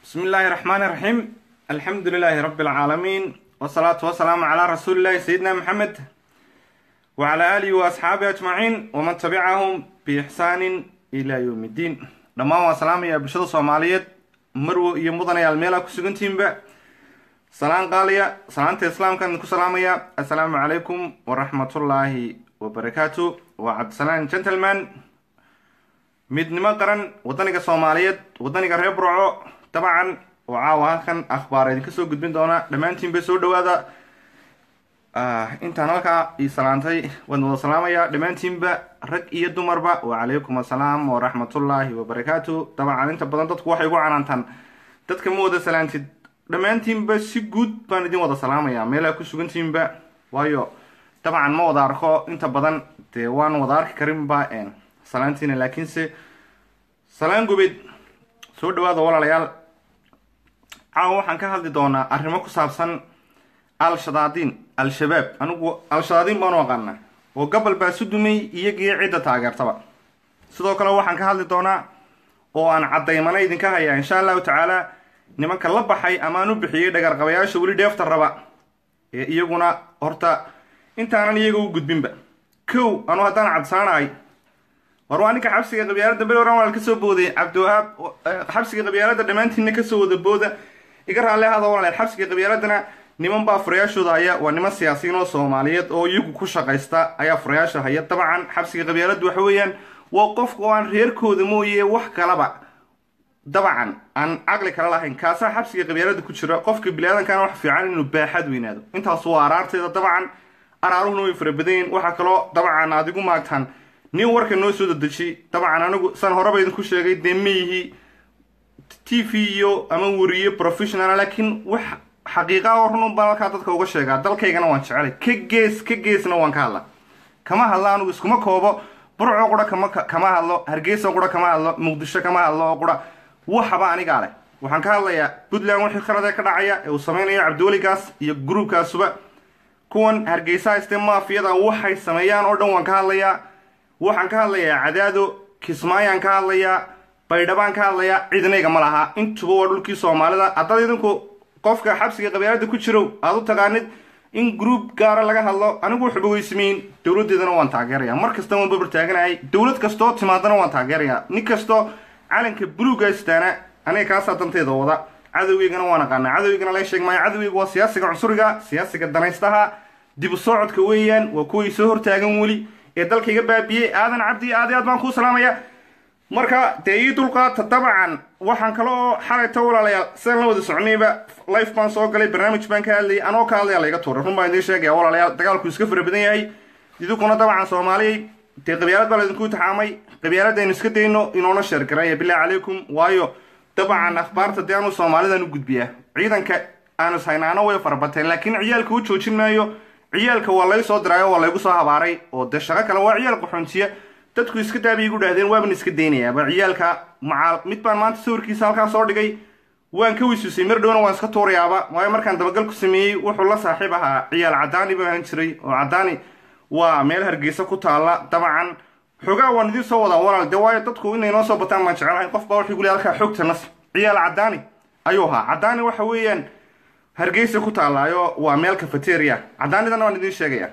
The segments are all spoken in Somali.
بسم الله الرحمن الرحيم. الحمد لله رب العالمين، والصلاة والسلام على رسول الله سيدنا محمد وعلى آله وأصحابه أجمعين ومن تبعهم بإحسان إلى يوم الدين. لما وسلام يا بشر الصومالية مرو يمضنا يا الميلا كسجنتين بقى سلام قاليا سلام الإسلام كان كسلامية. السلام عليكم ورحمة الله وبركاته. وعبد السلام جنتلمان midnimo qaran wadaniga Soomaaliyeed wadaniga reer Burco طبعا وعاوان أخبار إذا كسو قد دونا دمانتين بسو دوادا إنتان لك إسلامتي ونوضا سلام يا دمانتين با رك إيدو مربا وعليكم السلام ورحمة الله وبركاته. طبعا انت بدان تدك وحي قوعان انتان تدك موضا سلامتي دمانتين با سي قد بان دين وضا سلام يا ميلا كسو قنتين با وايو طبعا موضا رخو انت بدان تيوان وضارك كريم با ان سلامتين لكن سي سلام قبيد سو دوادا ولا ليال caawa waxaan ka hadli doonaa arrimo ku saabsan al-shabaab. anigu al-shabaab baan u aqaanaa oo gobol baa su dumay iyagii cidda taageertaba. sidoo kale waxaan ka hadli doonaa oo aan cadeymana idinka hayaa insha Allah taala nimanka la baxay ama aan u bixiyay dhagar qabayaasha wali dheefta raba ee iyaguna horta intaanan iyaga u gudbinba kow anu haddaan cadsaanahay warwaaninka xabsiga qabyaalada beloran waa ka soo booday Cabdiwahaab xabsiga qabyaalada dhamaantiina ka soo wada booda igar alle hada walaal xabsiga qabyaaladana niman baa furayaashooda haya waa niman siyaasiyiin oo Soomaaliyeed oo iyagu ku shaqaysta ayaa furayaasha haya. dabcan xabsiga qabyaaladu waxa weeyaan waa qof oo aan reerkooda mooyee wax kalaba dabcan aan aqli kala lahayn kaasa xabsiga qabyaalada ku jira qofka bilaadankan wax fiican inuu baaxad weynaado intaas waa araarteeda. dabcan araaruhuna way farabadan waxa kale dabcan adigu maagtaan nin warka noo soo dadeji. dabcan anigu san horeba idinku sheegay deemihi TV iyo ama wariye professional laakiin wax xaqiiqa oo run baan ka dadka uga sheegaa dalkaygana waan jecel ka geesna waan ka hadla kama hadlaan anigu iskuma koobo Burco qura kama hadlo Hargeysa qura kama hadlo Muqdisho kama hadlo qura waxba aniga leh waxaan ka hadlayaa Puntland wixii kharada ka dhacaya ee uu sameeyo Cabdiwali Gaas iyo groupkaasuba kuwan Hargeysa maafiyada waxay sameeyaan oo dhan waan ka hadlayaa. waxaan ka hadlayaa Cadaado Kismaayaan ka hadlayaa baydhabaan ka hadlaya ciidanayga ma laha intuba waa dhulkii Soomaalida. hadda idinku qofka xabsiga qabyaalada ku jiro aad u taqaanid in group gaar laga hadlo anigu wuxuu weysmiin dawladeedana waan taageerayaa markasta waan babar taaganahay dawlad kasto timaadana waan taageerayaa nin kasto calanka buluuga istaana aniga kaas danteeda wada cadawgeygana waan aqaanaa cadawgeygana la sheeg maayo cadawgeygu waa siyaasiga cunsuriga siyaasiga danaystaha dib u socodka weeyaan waa kuwii soo hortaagan wali ee dalkayga baabiyay aadan cabdi aad baan ku salaamaya marka deey dulqaad. dabcan waxaan kale xalay tawalaalayaal san la wada soconayba live baan soo galay barnaamij baan ka hadlay anoo ka hadlay laga tuuray run baan idin sheegay walaalayaal dagaalku iska farabadan yahay idinku dabcan Soomaaliyeed te qabyaalad baa idinku taxaamay qabyaalada in iska deeyno inoona sheer garay billahi calaykum waayo dabcan akhbaarta deenu Soomaalidan u gudbiya ciidanka aan saynaana way farabateen laakiin ciyaalka uu joojin maayo ciyaalka waa la soo diraayo waa la igu soo habaaray oo de shaqo kale waa ciyaal qaxoontiya dadku iska daabay igu dhahdeen waaban iska deynaya ba ciyaalka macaal mid baan maanta sawirkiisa halka soo dhigay waan ka weysusay mar dhowna waan iska tuurayaaba waayo markaan dabagal ku sameeyay wuxuu la saaxiib ahaa ciyaal cadaani baan jiray oo cadaani waa meel Hargeysa ku taala. dabcan xogaa waan idin soo wada walaal de waayo dadku inay noo soo bataan ma jecelahay qof baa wuxuu gulay halka xogta nas ciyaal cadaani ayuu ahaa cadaani waxa weeyaan Hargeysa ku taalaayo waa meel cafeteria cadaanidana waan idin sheegaya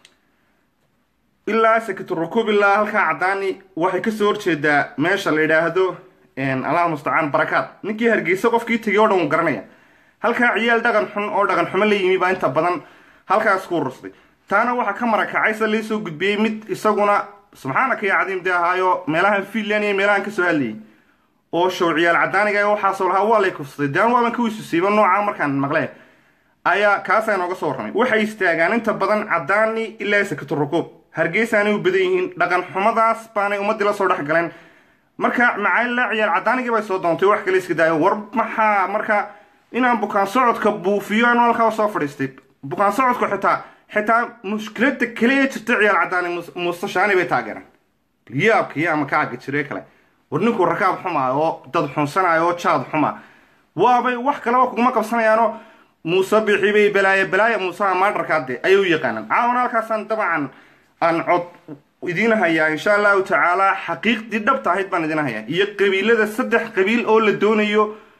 ilaa sekretar rukub ilaa halka cadaani waxay ka soo horjeedaa meesha la yiraahdo Allah musta'an barakaad ninkii Hargeysa qofkii tagay oo dhan garanaya halka ciyaal dhaqan xun oo dhaqan xumo la yimi baa inta badan halkaas ku rusday taana waxa ka marakacay la soo gudbiyay mid isaguna subxaanaka ya cadiim daahayo meelahan Finland iyo meelahan ka soo hadlay oo showciyaal cadaaniga waxa soo lahaa waa la kufsaday daan waa ka weysusiiba nooca markaan maqlay ayaa kaasay nooga soo warramay waxay istaagaan inta badan cadaani ilaa sekretar rukub Hargeysa ay u badan yihiin dhaqan xumadaas baanay ummadii la soo dhax galeen marka macaan la ciyaal cadaaniga bay soo doontay wax kale iska daayo war maxaa marka inaan bukaan socodka buufiyo aan halka soo fadhiistay bukaan socodku xitaa mushkilada kale ee jirta ciyaal cadaani mustashaani bay taageeraan liyaabkii ama kaaga jiray kale warninku rakaab xumaayo dad xunsanayo jaad xuma waabay wax kale oo kuma qabsanayaano Muuse bixibay balaaya Muuse ma dharkaade ayuu yaqaanan caawna halkaasan dabcan aan cod idin haya insha Allah taala xaqiiqdi dhabta ahayd baan idin haya iyo qabiilada saddex qabiil oo la doonayo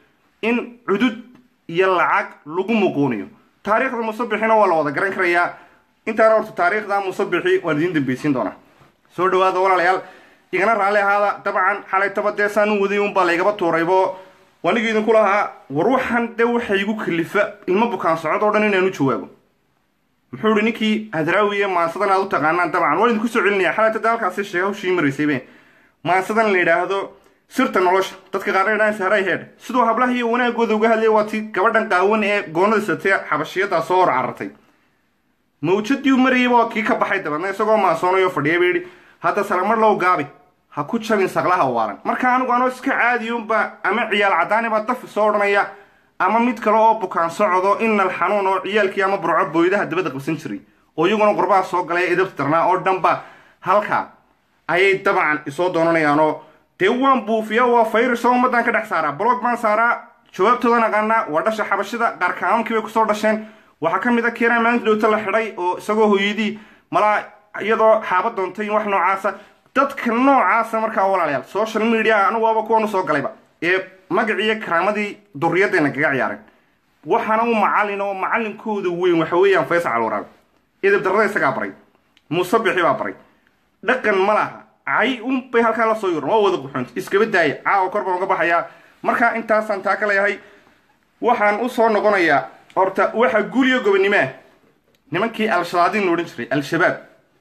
in cudud iyo lacag lagu muquuniyo taariikhda musabixina waa la wada garan karayaa intaana horta taariikhda musabixi waan idiin dambaysiin doonaa soo dhawaada walaalayaal igana raalli ahaada dabcan xalay tabadeesaan u waday unbaa laygaba tuuraybo wanigii idinku lahaa war waxaan dee waxa igu kalifa ilmo bukaan socod oo dhan inaan u jawaabo muxuu yidhi ninkii hadraawiye maansadan aad u taqaanaan dabcan waan idinku soo celinaya xalay tada halkaasi sheega hawshii maraysaybe maansadan la yidhaahdo sirta nolosha dadka qaarna yidhahaan sahray heedh siduu hablaha iyo wanaagooda uga hadlayay waa tii gabadhan qaawan ee goonada satee xabashiyaddaa soo hor carartay mawjadii u marayayba waa kii ka baxay dabeedna isagoo maasoonayo fadhiya ba yidhi hadda salamar low gaabi ha ku jabin saqlaha waalan marka anigu anoo iska caadiyunba ama ciyaal caddaani baa dafi soo odhanaya ama mid kale oo bukaan socodo innal xanuun oo ciyaalkii ama burco booydaha dabada qabsan jiray oo iyaguna qurbaha soo galay idabta darnaa oo dhanba halkaa ayay dabcan isoo doonanayaanoo dee waan buufiya waa fayrisoo ummadan ka dhex saaraa blog baan saaraa jawaabtoodan aqaanaa waa dhasha xabashida qaarkaamamkii bay kusoo dhasheen waxaa ka mid a keena maalinta dhowta la xidhay oo isagoo hooyadii malaa iyadoo xaaba doontay wax noocaasa dadka noocaasa markaa walaalayaal social media anigu waaba kuwan usoo galayba ee magaciiyo karaamadii duriyaddeena kaga ciyaareen waxaana u macallin oo macallinkooda weyn waxa weeyaan Faysal Alwaraabi idab darrada isagaa baray musabixi baa baray dhaqan ma laha ay bay halkaa la soo yuran waa wada quxunt iskaba daaya caawa kor baan uga baxayaa markaa intaasaan taa ka leeyahay waxaan u soo noqonayaa horta waxa guuliyo gobonnimaa nimankii al-shabaabin odhan jiray al-shabaab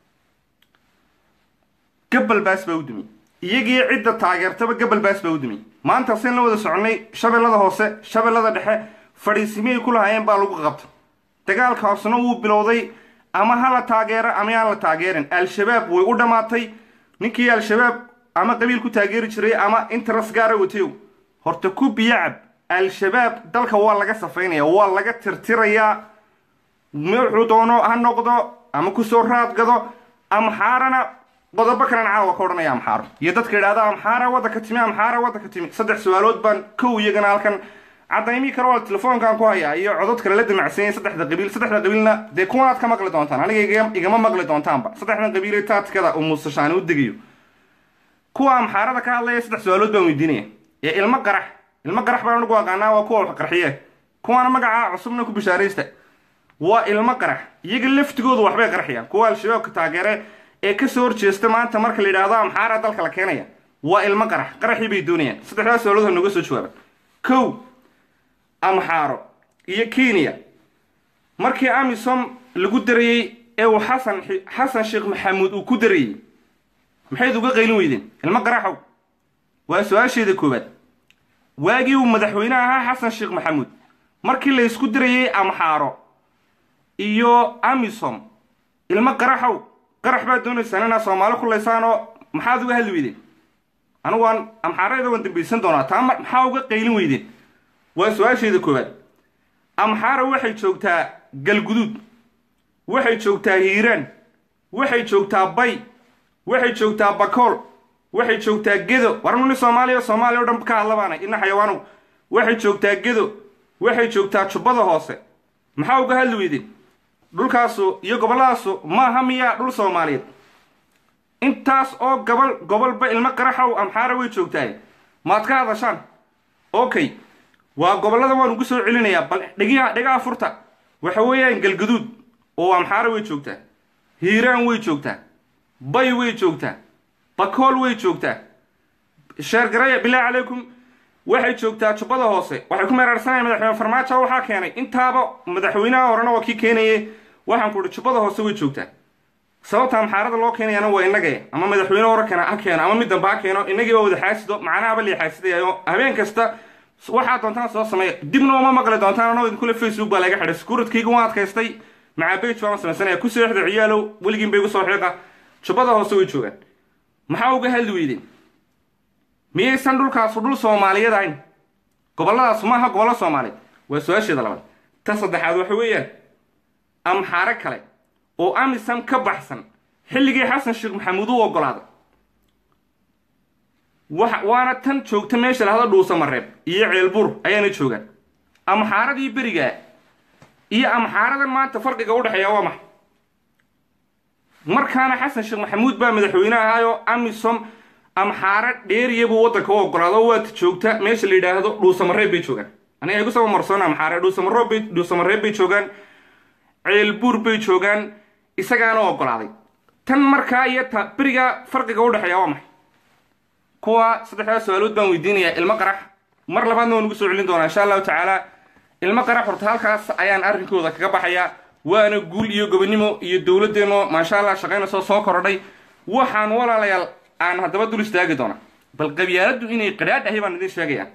gabal baas baa u dumay iyagii cidda taageertaba gabal baas baa u dumay maanta seen la wada soconay shabeellada hoose shabeellada dhexe fadhiisimay ku lahaayeen baa lagu qabta dagaalka hoosena wuu bilowday ama ha la taageero ama aan la taageerin al-shabaab way u dhammaatay ninkii al-shabaab ama qabiil ku taageeri jiray ama interes gaara watayow horta ku biyacab al-shabaab dalka waa laga safaynaya waa laga tirtirayaa wuxuu doono ha noqdo ama kusoo raadgado amxaarana qodobo kalena caawa ka odhanaya amxaaro iyo dadka yidhahda amxaara waddanka timi amxaara waddanka timi 3 su'aalood baan kow iyagana halkan cadaymi karo waa telefoonkan ku hayaa iyo codod kale la damacsan yahay saddexda qabiilna dee kuwanaad ka maqli doontaan aniga igama maqli doontaanba saddexdan qabiil ee taadkada muusashaani u degayo kuwa amxaarada ka hadlaya 3 su'aalood baan weydiinaya ee ilmo qarax baan ugu aqaanaa waa kuwa wax qarxiye kuwana magaca cusubna ku bishaaraysta waa ilmo qarax iyaga laftigoodu waxbay qarxiyaan kuwa al-shabaabka taageere ee ka soo horjeesta maanta marka la yidhaahdo amxaara dalka la keenaya waa ilmo qaraxii bay doonayaan saddexdaas su'aalood nooga soo jawaaba kow amxaaro iyo Kenya markii amisom lagu darayay ee uu xasan sheekh maxamuud uu ku darayay maxay uga qaylin weydeen ilmo qaraxow waa su'aasheeda koobaad waagii uu madaxweynaha ahaa xasan sheekh maxamuud markii la isku darayay amxaaro iyo amisom ilmo qaraxow qarax baa doonaysaan inaa Soomaali ku leysaanoo maxaad uga hadli weydeen anigu waan amxaarada waan dambaysan doonaa taa maxaa uga qaylin weydeen waa su'aasheeda koobaad amxaara waxay joogtaa galguduud waxay joogtaa hiiraan waxay joogtaa bay waxay joogtaa bakool waxay joogtaa gedo warnuni Soomaaliya oo dhan ka hadlabaanay ina xayawaanu waxay joogtaa gedo waxay joogtaa jubbada hoose maxaa uga hadli weydeen dhulkaasu iyo gobolladaasu maaha miyaa dhul Soomaaliyeed intaas oo gobolba ilmo qaraxow amxaara way joogtaa maad ka hadashaan okay waa gobollada waan ugu soo celinayaa bal dhigaa furta waxa weeyaan galguduud oo amxaara way joogtaa hiiraan way joogtaa bay way joogtaa bakool way joogtaa sheergaraya bilaa calaykum waxay joogtaa jubbada hoose waxay ku meerarsanayaan madaxweyne farmaajo waxaa keenay intaaba madaxweynaha horena waa kii keenayay waxaan ku idhi jubbada hoose way joogtaa sababta amxaarada loo keenayana waa innagee ama madaxweyne hore ha keeno ama mid dambe ha keeno innagii baa wada xaasido macnaha bal xaasidayayo habeen kasta waxaa doontaan soo sameeya dibna uma maqli doontaan anoo idinkule Facebook baa laga xidhay securityga waan adkaystay maca page baan samaysanaya ku soo xidhay ciyaalow weligiin bay igu soo xiiqa jubbada hoose way joogaan maxaa uga hadli weydeen miyaysan dhulkaasu dhul Soomaaliyeed ahayn gobolladaas maaha gobollo Soomaaliyeed waa su'aasheeda labaad ta saddexaad waxa weeyaan amxaare kale oo amisom ka baxsan xilligii xasan sheekh maxamuud uu ogolaaday waana tan joogta meesha lahada dhuusa mareeb iyo ceelbur ayaana joogaan amxaaradii beriga iyo amxaaradan maanta farqiga u dhaxeeya waa maxay markaana xasan sheekh maxamuud baa madaxweynaha ahaayo amisom amxaara dheeriya buu waddanka u ogolaado waad joogta meesha la yidhaahdo dhuusa mareeb bay joogaan aniga igu soo marsoona maxaare dhuusamareeb bay joogaan ceelbuur bay joogaan isagaana ogolaaday tan markaa iyo beriga farqiga u dhexeeya waa maxay kuwa saddexdaa su-aalood baan weydiinayaa ilmo qarax mar labaadna waan ugu soo celin doonaa insha allahu tacaala ilmo qarax horta halkaas ayaan arrinkooda kaga baxayaa waana guul iyo gobonimo iyo dowladdeeno maasha allah shaqaynasoo soo korodhay waxaan walaalayaal aan haddaba dul istaagi doona bal qabyaaladdu inay qadhaadh ahay baan idin sheegayaa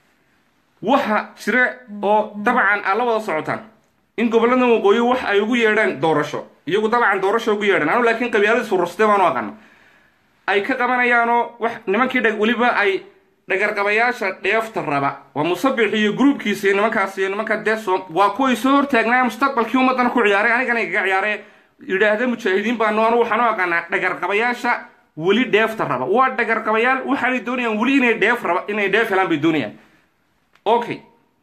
waxa jira oo dabcan aad la wada socotaan in gobollada waqooyi wax ay ugu yeedhaan doorasho iyagu dabcan doorasho ugu yeedhaan anu laakiin qabyaalada sururste baanu aqaano ay ka qabanayaanoo wax nimankii weliba ay dhagarqabayaasha dheefta raba waa musabix iyo gruubkiisa iyo nimankaas iyo nimanka desom waa kuway soo hortaagnaa mustaqbalkii ummadana ku ciyaaray anigana igaga ciyaaree yidhaahda mujaahidiin baanu anu waxaanu aqaanaa dhagarqabayaasha weli dheefta raba waa dhagarqabayaal waxaanay doonayaan weli inay dheef helaan bay doonayaan okay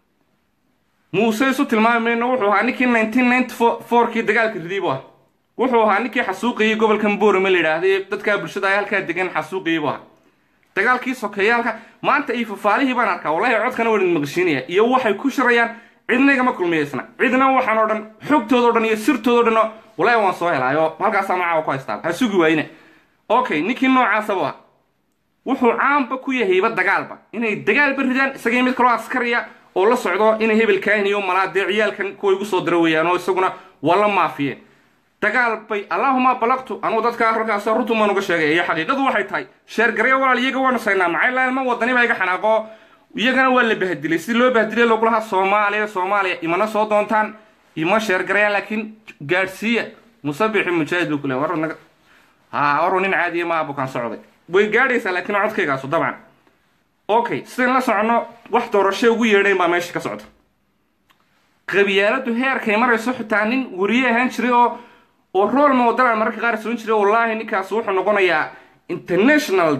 muuse isu tilmaamayno wuxuu ahaa ninkii 1994kii dagaalka riday buu ahaa wuxuu ahaa ninkii xasuuqayay gobolka Mboorama la yidhaahday dadka bulshada ay halkaa degan xasuuqayay buu ahaa dagaalkii sokeeye halka maanta ay fafaalihii baan arkaa wallahi codkana waan maqashiinaya iyo waxay ku shirayaan cidna igama kulmiyeysna cidna waxaan oo dhan xogtooda oo dhan iyo sirtooda oo dhan wallahi waan soo helaayo halkaas ma ku haystaa ha sugi waayna okay ninkii noocaas ah wuxuu caanba ku yahayba dagaalba inay dagaalba ridaan isagay mid kale askariya oo la socdo inay hebel kaahiniyo malaade ciyaalkan kuwa igu soo diro weeyaan oo isaguna wala maafiyeen dagaal bay allahuma balaqtu anu dadka halkaas runtu ma nuga sheegay iyo xaqiiqadu waxay tahay sheer gareeyo walaal iyaga waan saynaa macay laalma wadani baa iga xanaaqo iyagana waa la bahdilay si loo bahdilay loo kulaha Soomaaliya imana soo doontaan ima sheer gareeyo laakiin gaarsiya musabix mujaahid kule warnaga nin caadi ma abukan socday way gaadhaysaa laakiin codkaygaas dabcan okay sideen la socono wax doorasho ugu yeedhayn baa meesha ka socda qabyaaladu heerkay marayso xitaa nin wariye ahaan jiray oo role model mararka qaar soo jiray wallahi ninkaas wuxuu noqonayaa international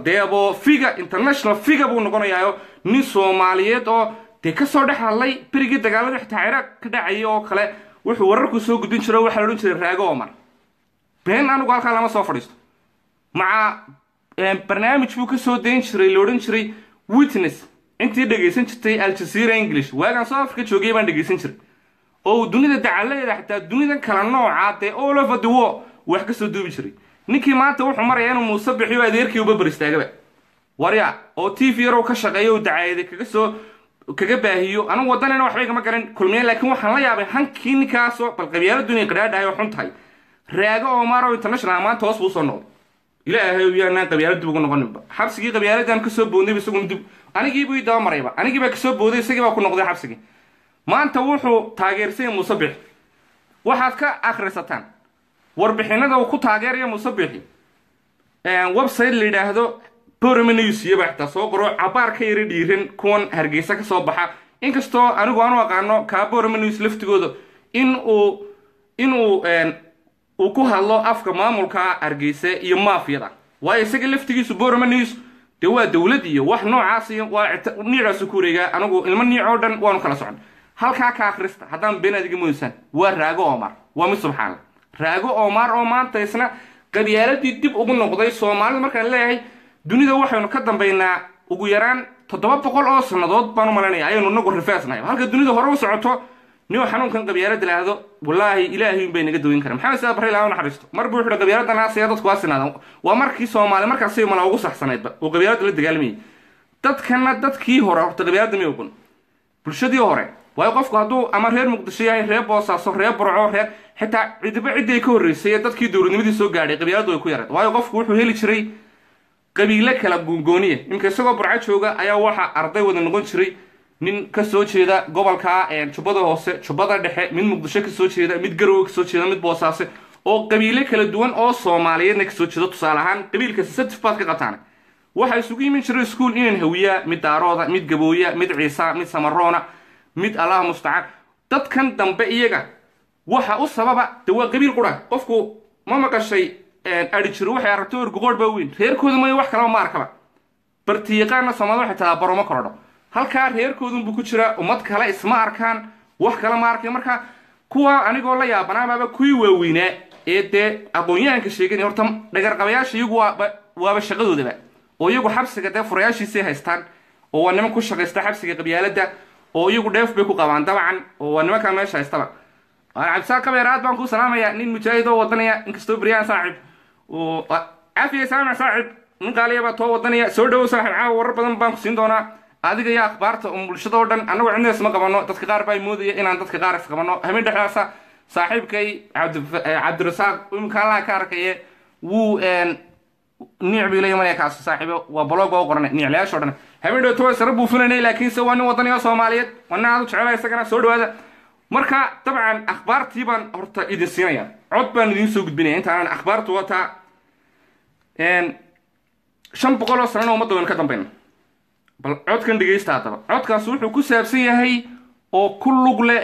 figure buu noqonayaa nin Soomaaliyeed oo ka soo dhaxalay berigii dagaalada xitaa Ciraaq ka dhacay oo kale wuxuu wararku soo gudbin jiray waxa la oran jiray Raago Omar been anigu halka lama soo fadhiisto maca barnaamij buu ka soo deyn jiray la oran jiray witness intii dhageysan jirtay Al Jazeera English waagan South Africa joogay baan dhageysan jiray oo dunida dacaladeeda xitaa dunida kala nooca all over the world wax ka soo duubi jiray ninkii maanta wuxuu marayaa inuu musabix iyo adeerkii uba baristaagaba warya oo TV yaro ka shaqeeyo dacaayada kaga baahiyo anu wadanina waxba kama garan kulmiyeen laakiin waxaan la yaabay hankii ninkaas bal qabyaaladu inay qaraadhahay oo xun tahay Raago Omar international maanta hoos buu soo noqday ilaahay uu yaana qabyaaladu ugu noqonba xabsigii qabyaaladan ka soo boonday isagu dib anigii buu idaba marayba anigii baa ka soo booday isagii baa ku noqday xabsigii maanta wuxuu taageersay musabix waxaad ka akhrisataan warbixinada uu ku taageerayo musabix website la yiraahdo Boorama News iyo baxta soo qoro cabaar ka yiri dhiiran kuwan Hargeysa ka soo baxa inkastoo anigu aanu aqaano ka Boorama News laftigooda in uu ku hadlo afka maamulka Hargeysa iyo maafiyada waa isaga laftigiisu Boorama News waa dawlad iyo wax noocaas iyo waa niicaas ku wareega anigu ilmo niico dhan waan kala socon halka ka akhrista hadaan been adiga mooysan waa Raago Omar waa mid subxaan Raago Omar oo maanta isna qabyaaladii dib ugu noqday Soomaalida markaan leeyahay dunida waxaynu ka dambeynaa ugu yaraan 700 oo sanadood baan u maleynayaa ayaynu nagu rifaasnahay halka dunida hore u socoto niyo xanuunkan qabyaalada lahaado wallahi ilaahay bay naga dawin karaan maxaa sabab reeyay laana xariisto mar buu wuxuu qabyaalada naasay dadku waasinaada waa markii Soomaali markaas ay mala ugu saxsanaydba oo qabyaalada la dagaalamay dadkii hore horta qabyaalada ma ogon bulshadii hore way qofku haduu ama reer Muqdisho yahay reer Boosaaso reer Burco reer xitaa ciday ka horeysay dadkii dawladnimadii soo gaadhay qabyaaladu way ku yarayd way qofku wuxuu heli jiray qabiile kala gooniye imka isagoo Burco jooga ayaa waxa arday wada noqon jiray nin ka soo jeeda gobolka Jubbada Hoose Jubbada Dhexe mid Muqdisho ka soo jeeda mid Garowe ka soo jeeda mid Boosaaso oo qabiile kala duwan oo Soomaaliyeed ka soo jeeda tusaale ahaan qabiilka certificate ka qataan waxa isugu yimin jiray school inaan hawiya mid daarooda mid gabooya mid ciisa mid samaroona mid Allah musta'an dadkan dambe iyaga waxa u sababa waa qabiil qura qofku ma maqashay ari jiro waxay aragto urgood ba weyn reerkooda ma wax kala ma arkaba bartiiqaana Soomaalidu waxay taa baro ma korodho halka reerkoodu buu ku jira ummad kale isma arkaan wax kala ma arkay marka kuwa anigoo la yaabanaaba kuwii waaweynaa ee aqoonyahanka sheegay horta dhagar qabayaasha iyagu waaba shaqadoodaba oo iyagu xabsiga furayaashiisa haystaan oo waa niman ku shaqeysta xabsiga qabyaalada oo iyagu dheef bay ku qabaan dabcan oo waa nimankaa meesha haystaba cabdisaaq kabeer aad baan ku salaamaya nin mujaahid oo wadanaya inkastoo beryaan saaxib oo caafiya saamac saaxib nin qaaliya baa too wadanaya soo dhowow saaxib caawa warar badan baan ku siin doonaa adiga iyo akhbaarta bulshada oo dhan annagu cidna isma qabano dadka qaar baa moodaya inaan dadka qaar is qabano habeen dhexdaasa saaxiibkay cabdirasaaq imika allaha ka arkaye wuu niic buu leeyahay markaa kaas saaxiibo waa blog baa u qoranay niiclayaasha oo dhan habeen dhow too sare buu fulanay laakiin se waa nin wadaniga Soomaaliyeed wana aad u jecelahay isagana soo dhawaada marka dabcan akhbaartii baan horta idin siinaya cod baan idin soo gudbinaya intaan akhbaartu wata 500 sano ummadda waan ka dambeyn bal codkan dhageysta hadaba codkaas wuxuu ku saabsan yahay oo ku lug leh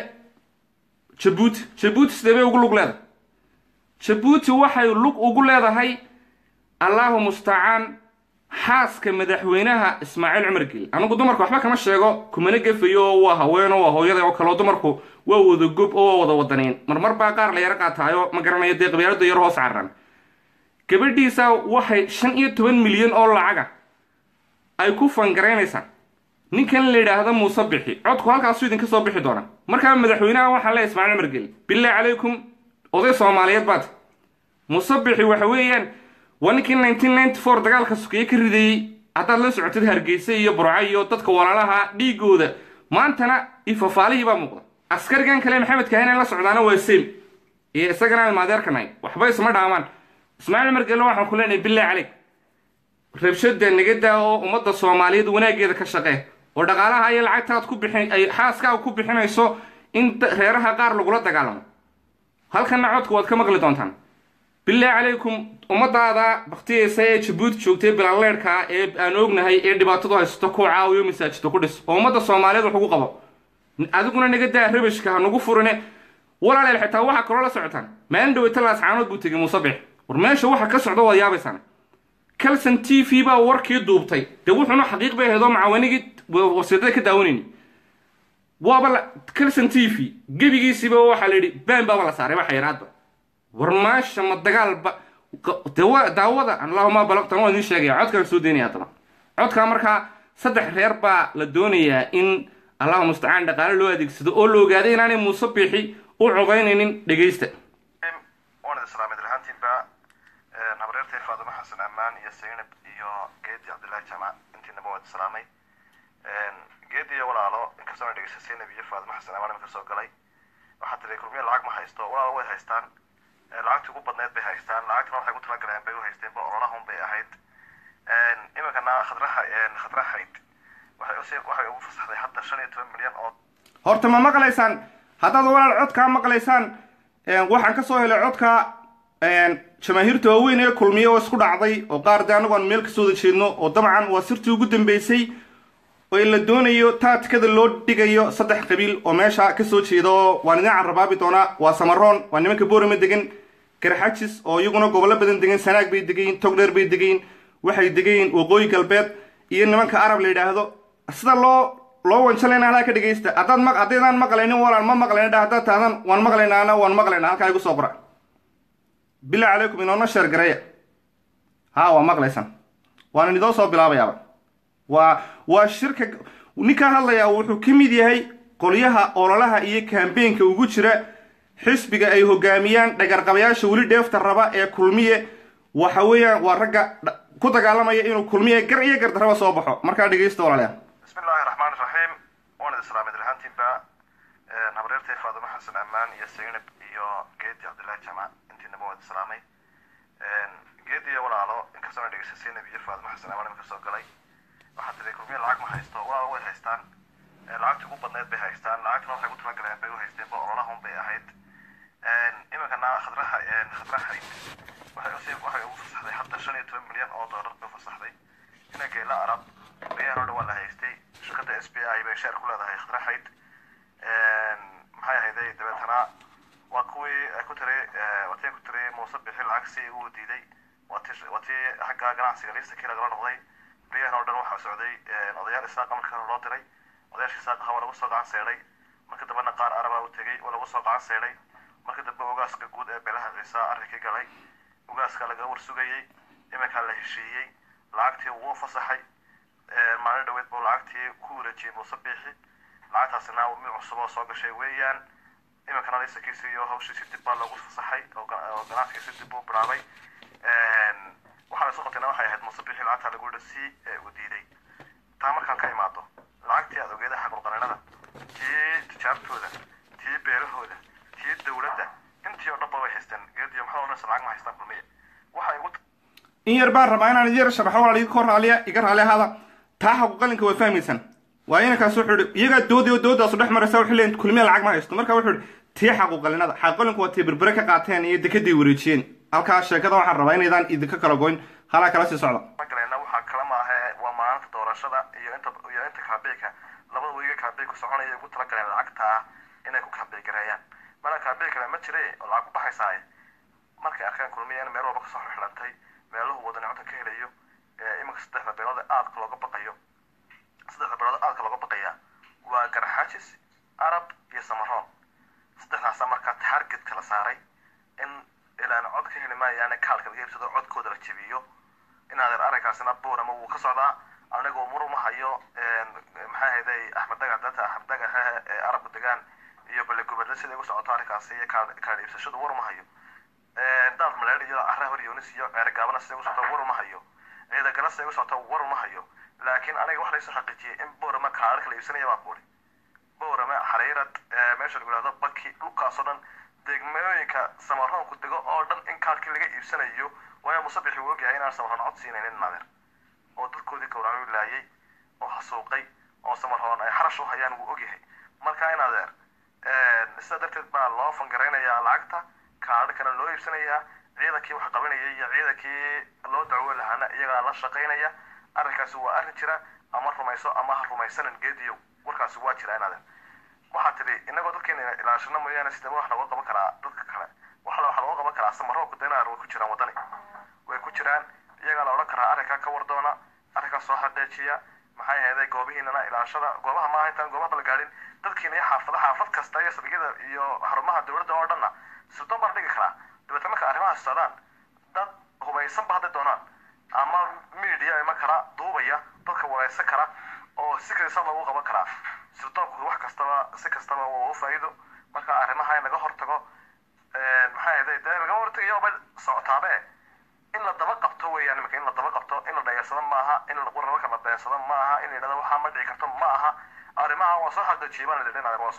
Djibouti sidee ugu lug leedahay Djibouti waxay lug ugu leedahay Allahu musta'an xaaska madaxweynaha Ismaaciil Cumar Gil anigu dumarku waxba kama sheego kumana gafayo waa haweeno waa hooyada oo kale dumarku waa wada gob oo wada wadaneen marmar baa qaar la yar qaataayo ma garanayo deeqbiyada yar hoos carran gabadhiisa waxay 15 milyan oo lacag ay ku fangareynaysaa ninkan la yiraahdo Muuse Bixi codku halkaas idin ka soo bixi doona marka madaxweynaha waxa la Ismaaciil Cumar Gil billahi alaykum oday Soomaaliyeed baad Muuse Bixi waxa weeyaan ونكين 1994 dagaalka suuqiye ka riday hadaad la socotid Hargeysa iyo Burco iyo dadka walaalaha dhigooda maantana ifafaalihi baa muuqda askarigan kale Maxamed Kahane la socdaana waa seem ee isagana maadeerkanay waxba isma dhaamaan Ismaaciil Margelo waxaan ku leenahay billahi caleek rabshada nagada oo ummadda Soomaaliyeed wanaageeda ka shaqeey oo dhaqaalaha ay lacagtaad ku bixin ay xaaska ku bixinayso in reeraha qaar lagu la dagaalamo halkan codku waad ka maqli doontaan بالله عليكم ومضى بختي سيد جبوت شوكتي بالاليركا aan ognahay ee dhibaatadu haysto ku caawiyo masaajidka ku dhis oo umada Soomaaliyeed wuxuu ku qabo adiguna naga daa rabishka nagu furane walaalay xitaa waxa kale la socotaan maalin dhaw talaas caanood buu tagay Muuse Bixi war meesha waxa ka socdo waa yaabaysan Kalsan TV baa warkii duubtay de wuxuuna xaqiiq bay heedo macawanigi warsadada ka daawanayni waaba Kalsan TV gabigiisiba waxa la yiri baan baa la saaray waxa yaraadba warmaasha ma dagaalba daawada Allahumma balaqtan waa idin sheegay codka soo deynaya hadaba codka marka saddex reer baa la doonayaa in Allahu musta'an dhaqaale loo adeegsado oo loo gaaday inaanay Muuse Bixi u codeynaynin dhageysta وانا السلام عليكم با نبرتي فاطمه حسن امان يا سينب iyo geedi Abdullahi Jamac intii nabad salaamay geedi walaalo inkastoo dhageysta Seenab iyo Faatimo Xasan amaan ka soo galay waxa tiri kulmiye lacag ma haysto walaalo way haystaan lacagtu ugu badneed bay haystaan lacagtuna waxay ku tala galeen bay u haysteen ba ololahum bay ahayd imikana khadraxayd waxay ugu fasaxday hadda 15 milyan oo horta ma maqlaysaan haddaad walaal codka maqlaysaan waxaan ka soo helay codka jamaahiirta waaweyn ee kulmiye oo isku dhacday oo qaar anagu aan meel ka soo jeedno oo dabcan waa sirtii ugu dambeysay oo la doonayo taadkada loo dhigayo saddex qabiil oo meesha ka soo jeedo waan idin carabaabi doona waa Samaroon waa nimanka Boorama degan Garxajis oo iyaguna gobol badan degan Sanaag bay degan Togdheer bay degan waxay degan waqooyi galbeed iyo nimanka Arab la yiraahdo sida loo wanjaleena halka dhageysta hadaan maqlaynin walaal ma maqlayna hadda taadan waan maqlaynaa halka ay ku soo qora bilaa alaykum inoo share gareeya waa maqlaysan waan idin soo bilaabayaa waa shirka ninka hadlaya wuxuu kamid yahay qoliyaha ololaha iyo campaign-ka ugu jira xisbiga ay hogaamiyaan dhagarqabayaasha wali dheefta raba ee kulmiye waxa weeyaan waa ragga ku dagaalamaya inuu kulmiye gar iyo gar daraba soo baxo marka dhageysto walaalayaal bismillaahir rahmaanir rahiim وانا السلام عليكم با نبرتي فاطمه حسن امان يا سينب iyo geedi Abdullahi Jamac intii nabad salaamay geedi walaalo inkastoo dhageysta Seenab iyo Faatimo Xasan amaan ka soo galay waxa tiri kulmiye lacag ma haysto waa way haystaan lacagtu ugu badneed bay haystaan lacagtuna waxay ku tala galeen bay u haysteen ba ololahum bay ahayd imikana khadraxayd waxay ugu fasaxday hadda 15 milyan oo dollar bay fasaxday ina geela arab beero wala haystay shirkadda SBI bay share ku leedahay khadraxayd maxay ahayd dabeetana waa kuwii ku tiri Muuse Bixi lacag si uu diiday watii xagga ganacsiga liista kala noqday beero dhan waxa socday odayaal isaaq markaa loo diray odayaashii isaaq waxa lagu soo gacan seeray marka dambana qaar araba u tagay oo lagu soo gacan seeray marka dambe ogaaska guud ee beelaha ciisa arrinka galay ogaaska laga warsugayay imika la heshiiyay lacagtii uu fasaxay maalin dhaweed buu lacagtii ku wareejiyay Muuse Bixi lacagtaasina mid cusub oo soo gashay weeyaan iminkana laysakiisi iyo hawshiisi dib baa loogu fasaxay oo ganacsigiisi dib uu bilaabay waxaa lasoo qabtayna waxay ahayd musabixii lacagta lagu dhasi uu diiday taa markaan ka imaado lacagtii aad ogeeda xaqulqaninada tii tijaabtooda tii beerahooda tii dowladda intii oo dhanba way haysteen geediyo maxaa odhanaysa lacag ma haystaan kulmiye waxa igu in yar baan rabaa inaan idin sharaxo walaal iga raali ahaada taa xaqulqalinka way fahmaysaan waa inankaas wuxuu ihi iyagaa doodaasu dhex maraysa wuxuu leeyahay kulmiye lacag ma haysto marka wuxuu ihi tii xaqulqalinada xaqulqalinku waa tii berbere ka qaateen iyo dekeday wareejiyeen halkaas sheekada waxaan rabaa inaydaan idinka kala goyn halaa kala sii socda magalena waxaa kala maahe waa maalinta doorashada iyo inta kaabeeka labada weyga kaabeey ku soconaya ugu talagaleen lacagta inay ku kaabeegareeyaan mana kaabeey kale ma jire oo lacag ku baxaysaaye markay arkeen kulmiye in meel walba kasoo xirxilantay meeluhu wadani codka ka helayo iminka saddexda beelood aadka looga baqaya waa garxaajis arab iyo samaroon saddexdaasa markaa target kala saaray in ilaan cod ka heli maayaane kaalka laga iibsado codkooda la jebiyo inaadeer arrinkaasina buur ama wuu ka socdaa anigoo muruma hayo maxaa hayday axmed dagaxe ee arabku degaan iyo balegubadle siday ugu socoto arrinkaasi iyo kaadh iibsashadu waruma hayo daad maleer iyo carra hor yoonis iyo ceergaabana siday ugu socoto waruma hayo ciidagala siday ugu socoto waruma hayo laakiin aniga wax laysoo xaqiijiyey in boorama kaadhka la iibsanaya baa buuri boorama xariirad meesha lagu yidhahdo baki dhulkaasoo dhan degmooyinka samaroonku dego oo dhan in kaadhkii laga iibsanayo waayo musabixi uu ogyahay inaan samaroon cod siinaynin naadeer oo dadkoodii gowracu laayay oo xasuuqay oo samaroon ay xarash u hayaan wuu ogyahay marka in adeer sidaa darteed baa loo fangaraynayaa lacagta kaadhkana loo iibsanayaa ciidankii wax qabanayay iyo ciidankii loo dacwo lahaana iyagaa la shaqaynaya arrinkaasi waa arrin jira ama rumayso ama ha rumaysanin geediyo warkaasi waa jira in adeer waxaa tidhi inagoo dadkeena ilaashano mooyaane sidaba wax looga qaban karaa dadka kale waxa looga qaban karaa samaroonku denaar way ku jiraan waddani way ku jiraan iyagaa la odhan karaa arrinkaa ka wardoona arrinkaa soo hadeejiya maxay ahayday goobihiinana ilaashada goobaha maaha intaan goobahaba la gaadhin dadkiina iyo xaafad kasta iyo saldhigyada iyo xarumaha dowladda oo dhanna sirdoon baa la dhigi karaa dabeetna marka arrimahaas socdaan dad hubaysanba hadday doonaan ama media ima kala duubaya dadka wareysan kara oo si kasta loogu qaban karaa sirdoonku wax kastaba si kastaba waa u faa'iido marka arrimaha laga hortago maxay ahayday dee laga hortagayo ba socotaabe in la daba qabto weeyaan marka in la daba qabto in la dhayarsado maaha in wararka la dhayarsado maaha in la yidhahdo waxaa ma dhici karto maaha arrimaha waa soo xadajiyey baan idin waa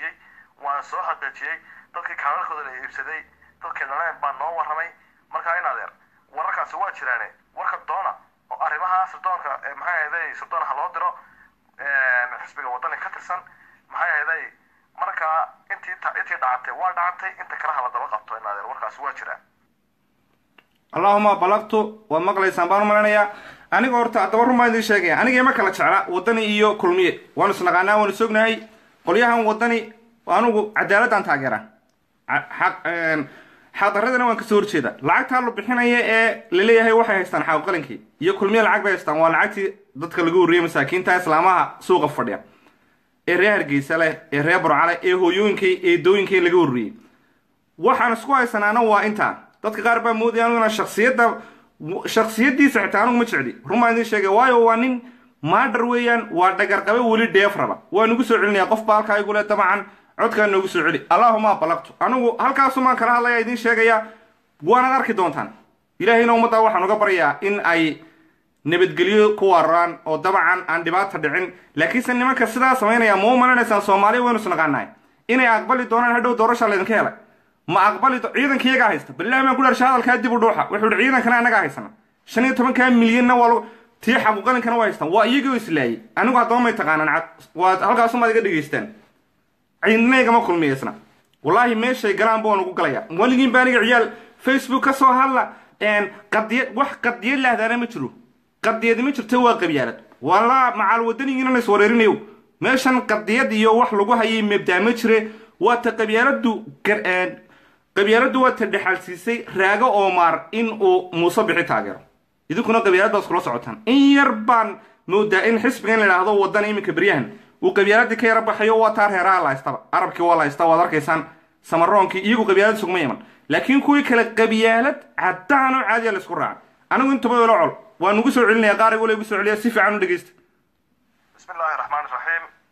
soo xadajiyey dadkii kaalalkooda la iibsaday dadkii dhaleen baa noo warramay marka in adeer wararkaasi waa jiraane warka doona oo arrimaha sirdoonka maxay ahayday sirdoon ha loo diro xisbiga waddani ka tirsan maxay ahayday marka intii dhacatay waa dhacatay inta kale ha la daba qabto in adeer warkaasi waa jiraa allahuma balaqtu waad maqlaysaan baan u malanayaa aniga horta haddaba run baan idiin sheegaya aniga ima kala jecla waddani iyo kulmiye waanu isnaqaanaa waanu sognahay qolyahan waddani anugu cadaaladdan taageera xaqdaradana waan kasoo horjeeda lacagtaa la bixinaya ee laleeyahay waxay haystaan xaqaqalinkii iyo kulmiye lacag bay haystaan waa lacagtii dadka lagu warriyey masaakiinta islaamaha suuqa fadhiya ee reer hargeysa leh ee reer burcale ee hooyooyinkii eedooyinkii laga warriyey waxaan isku haysanaana waa intaa dadka qaar baa moodaya aniguna shaksiyadiisa xitaa anugu ma jecli run baan idiin sheegay waayo waa nin maadhar weeyaan waa dhagarqabe weli dheef raba waa nugu soo celinayaa qof baa halkaa igu le dabcan codkaa noogu soo celi allaahuma balaqtu anigu halkaasumaan kala hadlaya idiin sheegaya waanaad arki doontaan ilaahayna ummaddaa waxaan uga baryaa in ay nabadgelyo ku waaraan oo dabcan aan dhibaata dhicin laakiinse nimanka sidaa samaynaya ma u malanaysaan soomaaliya waynu isnaqaanahay inay aqbali doonaan hadhow doorashaa laydinka helay ma aqbali ciidanka iyagaa haysta balilahi maan ku dharsha hadalkaa dib u dhuuxa wuxuu ihi ciidankana annagaa haysana 15 milyanna waa tii xaquuqalinkana waa haystaan waa iyagoo islaayay anigu haddaba may taqaanaan cad waa halkaasumaad iga dhegaystaan ciidna igama kulmiyeysna wallaahi meeshay galaanba waan ugu galaya weligiin baa aniga ciyaal facebook ka soo hadla wax qadiyad lahdaana ma jiro qadiyad ma jirto waa qabyaalad walaa macal wadanigiina is wareerinayo meeshan qadiyad iyo wax lagu hayay mabdaa ma jire waa ta qabyaaladu waa ta dhexalsiisay raago Omar in uu Muuse bixi taageero idinkuna qabyaalad baad kula socotaan in yar baan moodaa in xisbigan la yiraahdo wadan iminka baryahan uu qabyaalad ka yara baxayo waa taar heeraa la haystaba arabkii waa la haystaa waad arkaysaan samaroonkii iyagu qabyaalad sugma yaman laakiin kuwii kale qabyaalad cadaan oo caadi la isku raaca anigu inta badan col waan ugu soo celinayaa qaar igu leeyahay soo celiya si fiican u dhageysta bismillaahir rahmaanir rahiim waan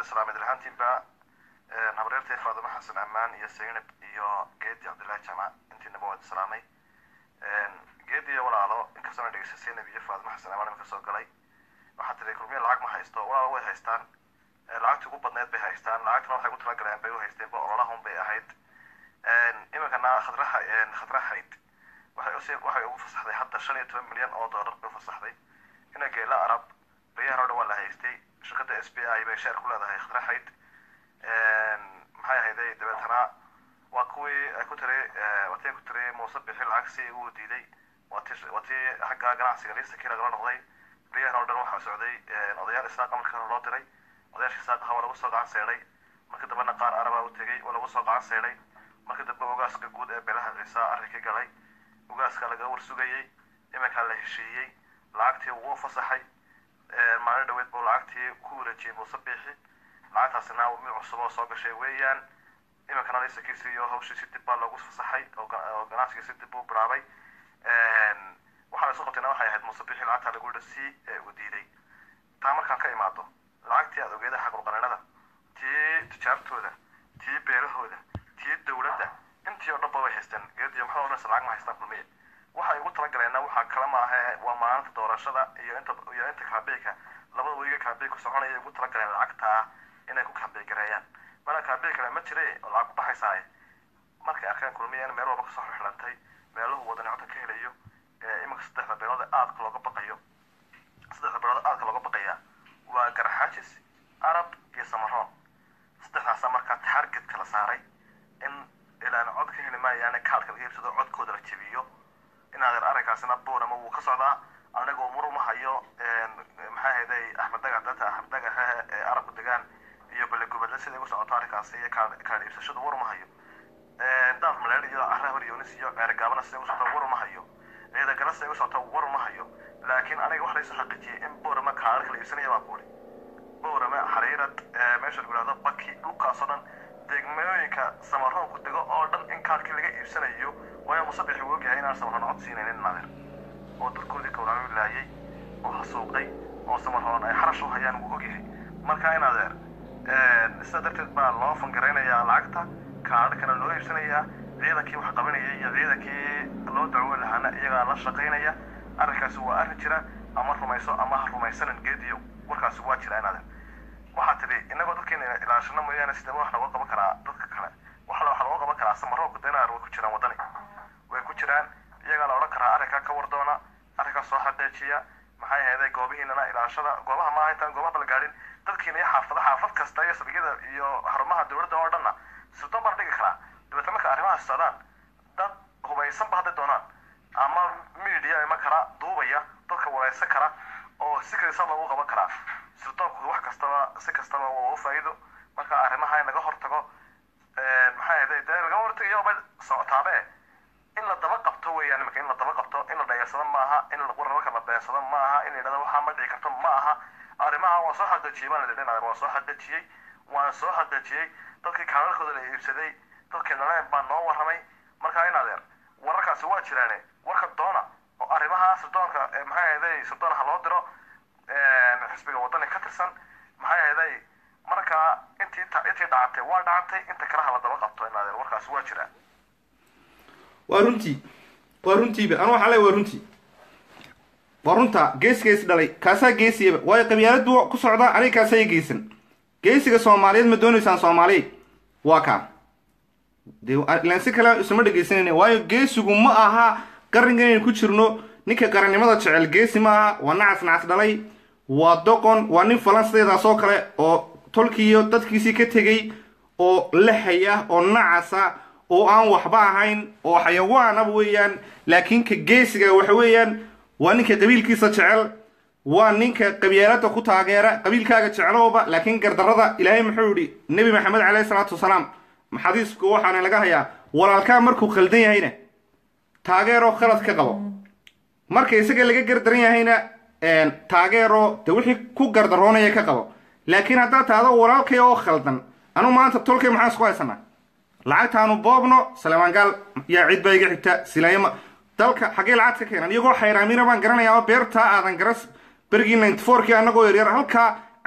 islaamid lahaantiinba habareertay faadimo xasan ammaan iyo saynab iyo geedi cabdillahi jaamac intiinaba waad islaamay geedi iyo walaalo inkastoo dhegeysa saynab iyo faadimo xasan ammaan imika soo galay waxaa tiri kulmiye lacag ma haysto walaalo way haystaan lacagtii ugu badneed bay haystaan lacagtana waxay ku talagaleen bay u haysteenba ololahun bay ahayd iminkana khadraxayd waxay ugu fasaxday hadda 15 milyan oo dollar bay fasaxday ina geela arab riyahan oo dhan waa la haystay shirkadda SBI bay share ku leedahay khadraxayd maxay ahayday dabeetana waa kuwii ay ku tiri muuse bixi lacag si uu diiday watii xagga ganacsiga liista kii lagala noqday riyahan oo dhan waxaa socday odayaal isaaqa marka loo diray odayaashii isaaqa waa lagu soo gacan seedhay marka dambena qaar arabaa u tegey waa lagu soo gacan seedhay marka dambe ogaaska guud ee beelaha ciisa arrinkii galay ogaaska laga warsugayey iminkaa la heshiiyey lacagtii wuu fasaxay maalin dhaweed buu lacagtii ku wareejiyey muuse biixi lacagtaasina mid cusub oo soo gashay weeyaan iminkana liisakiisii iyo hawshiisi dib baa loogu fasaxay oo ganacsigiisi dib buu bilaabay waxaa la soo qabtayna waxay ahayd muuse biixi lacagtaa lagu dhasi uu diiday taa markaan ka imaado lacagtii aad ogeeda xaqulqaninada tii tijaabtooda tii beelahooda tii dowladda intii oo dhanba way haysteen geediyo maxaa odhanaysa lacag ma haystaan kulmiye waxay ugu talagaleena waxaa kala maaha waa maalinta doorashada iyo inta kaabeeyka labada weyga kaabeey ku soconaya ugu talagaleen lacagtaa inay ku kaabeey gareeyaan mana kaabeey kale ma jire oo lacag ku baxaysaaye markay arkeen kulmiye in meel walba kasoo xirxirantay meeluhu wadani codka ka helayo iminka saddexda beelood aadka looga baqaya waa garxaajis arab iyo samaroon saddexdaasa markaa target kala saaray in ilaan cod ka heli maayaane kaadhka laga iibsado codkooda la jebiyo inaadeer arrinkaasina boorama wuu ka socdaa anigoo muruma hayo maxay ahayday axmed dagax ee arabku degaan iyo balegubadle siday u socoto arrinkaasi iyo kaadh iibsashadu waruma hayo daaf maleer iyo carra hor yoonis iyo ceergaabana siday u socoto waruma hayo ciidagala siday u socoto waruma hayo laakiin aniga wax laysoo xaqiijiyey in boorama kaadhka la iibsanaya baa buuri boorama xariirad meesha lagu yidhahdo baki dhulkaasoo dhan degmooyinka samaroonku dego oo dhan in kaadhkii laga iibsanayo waayo musabixi uu ogyahay inaan samaroon cod siinaynin naadir oo dalkoodii kawraawi laayay oo hasuuqay oo samaroon ay xarash u hayaan wuu ogyahay marka in adeer sida darteed baa loo fangaraynayaa lacagta kaadhkana loo iibsanayaa ciidankii wax qabanayay iyo ciidankii loo dacwo lahaana iyagaa la shaqaynaya arrinkaasi waa arrin jira ama rumayso ama ha rumaysanin geediyo warkaasi waa jira in adeer waxaa tidhi inagoo dadkeena ilaashano mooyaane sidaba wax looga qaban karaa dadka kale waxa looga qaban karaa samaroonku denaar way ku jiraan waddani way ku jiraan iyagaa la odhan karaa arrinkaa ka wardoona arrinkaa soo xadeejiya maxay ahayday goobihiinana ilaashada goobaha maaha intaan goobahaba la gaadhin dadkiina iyo xaafad kasta iyo sabigada iyo xarumaha dowladda oo dhanna sirdoon baa la dhigi karaa dabeetna marka arrimahaas socdaan dad hubaysanba hadday doonaan ama media ima kala duubaya dadka wareysan kara oo si kasta loogu qaban karaa sirdoonku wax kastaba si kastaba waa u faa'iido marka arrimaha in laga hortago maxay ahayday dee laga hortagayo ba socotaabe in la daba qabto weeyaan marka in la daba qabto in la dhayarsado maaha in wararka la beersado maaha in la yidhahdo waxaa ma dhici karto maaha arrimaha waa soo xadajiyey baan idin waa soo xadajiyey dadkii kaalalkooda la iibsaday dadkii naleen baa noo warramay marka in adeer wararkaasi waa jiraane warka doona oo arrimaha sirdoonka maxay ahayday sirdoon ha loo diro xisbiga waddani ka tirsan maxay ahayday marka intii dhacantay waa dhacantay inta kale ha la daba qabto in adeer warkaasi waa jiraa waa runtiiba anu waxaan leeyahay waa runta geesigays dhalay kaasaa geesiyaba waayo qabyaaladu ku socda aniga kaasay geysan geesiga soomaaliyeed ma doonaysaan soomaaliyeed waa kaa dee ilaan si kale isuma dhegeysanayna waayo geesigu ma aha qaranka inaynu ku jirno ninka qarannimada jecel geesi ma aha waa nacas dhalay waa doqon waa nin falansideedaasoo kale oo tolkiiyo dadkiisii ka tegey oo lexaya oo nacasa oo aan waxba ahayn oo xayawaanaba weeyaan laakiin ka geesiga waxa weeyaan waa ninka qabiilkiisa jecel waa ninka qabyaalada ku taageera qabiilkaaga jeclooba laakiin gardarrada ilaahay muxuu yidhi nebi maxamed calayhi salaatu wasalaam xadiisku waxaana laga hayaa walaalkaa markuu khaldan yahayna taageeroo khalad ka qabo marka isaga laga gardaran yahayna taageeroo de wixii ku gardaroonaya ka qabo laakiin haddaad tahdo walaalkay oo khaldan anu maanta tolkay maxaan isku haysanaa lacagtaanu boobno saleemaan gaal yaa cid baa iga xigta silaayama dalka xaggee lacag ka keenan iyagoo xayraamiina baan garanayaa oo beertaa aadan garas berigii 94kii annagoo yaryar halkaa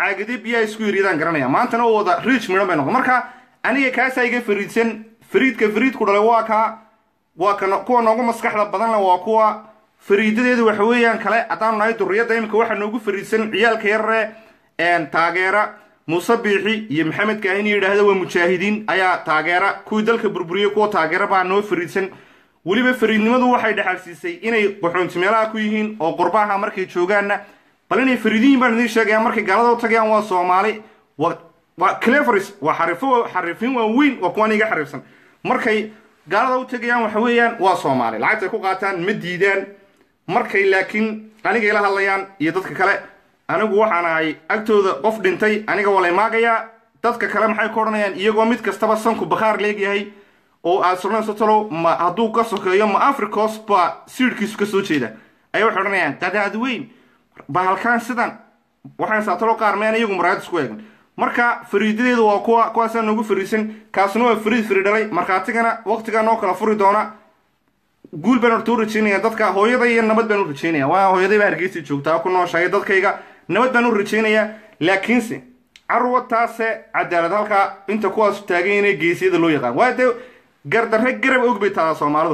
caagadii biyaha isku yiriidaan garanaya maantana oo wada rich midhan bay noqon marka aniga kaasaa iga fariidsan fariidku dhalay waa kana kuwa noogu maskaxda badan leh waa kuwa fariidadeedu waxa weeyaan kale haddaan nahay durriyadda imika waxaa noogu fariidsan ciyaalka yarre taageera muuse biixi iyo maxamed kaahin yidhaahda waa mujaahidiin ayaa taageera kuwii dalka burburiyey kuwa taageera baa noo fariidsan weliba fariidnimadu waxay dhaxalsiisay inay qaxoonti meelaha ku yihiin oo qurbaha markay joogaanna bal inay fariidiyiin baan idiin sheegayaan markay gaalada u tagayaan waa soomaali waa cleveris waa xarifiin waaweyn waa kuwan iga xariifsan markay gaalada u tagayaan waxa weeyaan waa soomaali lacagtay ku qaataan ma diidaan markay laakiin aniga ila hadlayaan iyo dadka kale anigu waxaan ahay agtooda qof dhintay aniga waa lay maagayaa dadka kale maxay ku odhanayaan iyagoo mid kastaba sanku bakhaar leegyahay oo aad soranayso talow ma hadduu ka sokeeyo ma africos baa siidhkiisu ka soo jeeda ayay waxay odhanayaan qadaad weyn bahalkaan sidan waxaan saatalo qaar meen iyagu maraayad isku eegan marka fariidadeedu waa kuwaasaa noogu fariisan kaasna waa fari dhalay markhaatigana waqtigaa noo kala furi doona guul baan horta u rajaynaya dadka hooyada iyo nabad baan u rajaynaya waa hooyaday baa hargeysa joogtaa ku nooshahay dadkayga nabad baan u rajaynayaa laakiinse carwa taase cadaalad halkaa inta kuwaas taagan inay geesiyada loo yaqaan waa dee gardarre garab og bay taada soomaalidu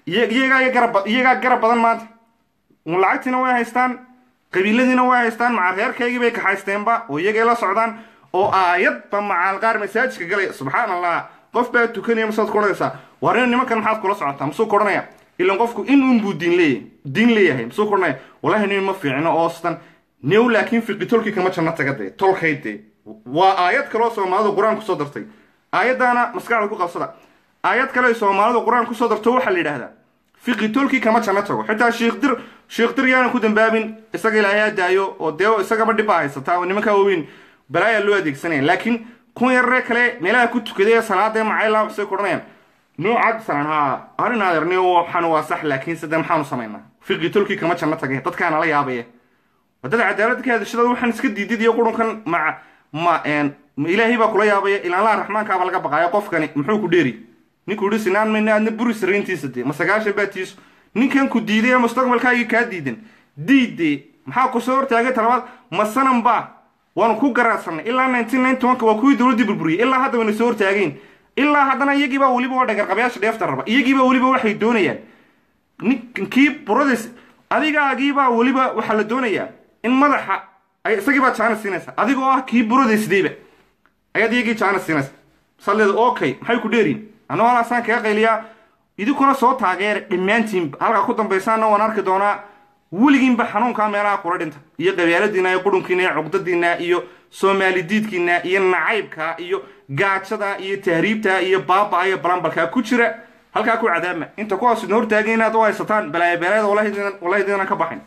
iyagaa garab badan maanta lacagtiina way haystaan qabiiladiina way haystaan maca reerkaygii bay kaxaysteenba oo iyagay la socdaan oo aayadba macaal qaar masaajidka galaya subxaan allah qof baa tukanaya masaad ku odhanaysaa warina nimankan maxaad kula socotaa masuu ku odhanaya ilan qofku in unbuu diin leeyahay masuu ku odhanaya wallahi nin ma fiicno oostan new laakiin fiqi tolkii kama janno taga dee tolkay dee waa aayad kaloo soomaalidu qur-aan kusoo dartay aayaddaana maskaxda ku qabsada aayad kale soomaalidu qur-aan kusoo darto waxaa la yidhaahdaa fiqi tolkii kama janno tago xitaa sheekh dir yaanan ku dambaabin isaga ilaahay adaayo oo dee isagaba dhibaa haysataa oo nimankaa waaweyn balaayaa loo adeegsanaya laakiin kun yarree kale meelaha ku tukaday ee salaada macayla waxay ku odhanayaan noocaad salaan haa arrin adeerni waxaan waa sax laakiin sidee maxaanu samaynaa fiqi tolkii kama janno tagay dadkaana la yaabaya wadada cadaalad ka hadashada waxaan iska diidid iyo qurunkan ma ilaahay baa kula yaabaya ilaanlaha raxmaankaaba laga baqaaya qofkani muxuu ku dheeri ninkuu yidhi sinaan mayna aadna buri sarayntiisa dee ma sagaashan baatiisu ninkan ku diiday ee mustaqbalkaagii kaa diidan diidee maxaa ku soo hortaagay talabaad ma sanan baa waanu ku garaadsanay ilaa 1991 waa kuwii dowladdii burburiyey ilaa hadda wayna soo hortaageen ilaa haddana iyagiibaa weliba waa dhagarqabayaasha dheefta raba iyagiibaa weliba waxay doonayaan kii burades adigaagiibaa weliba waxaa la doonayaa in madaxa isagiibaa jaana siinaysa adigoo ah kii buradaysdayba ayaad iyagii jaana siinaysa salleeda okay maxay ku dheeriin annagoo halaasaan kaga qayliyaa idinkuna soo taageera dhammaantiinba halkaa ku dambaysaana waan arki doonaa weligiinba xanuunkaa meelaha kula dhinta iyo qabyaaladiina iyo qurunkiina iyo cugdadiina iyo soomaali diidkiina iyo nacaybka iyo gaajada iyo tahriibta iyo baaba iyo balambalkaa ku jira halkaa ku cadaama inta kuwaas idin hortaagay inaad u haysataan balaayabeeleeda wallahi idinaan ka baxayn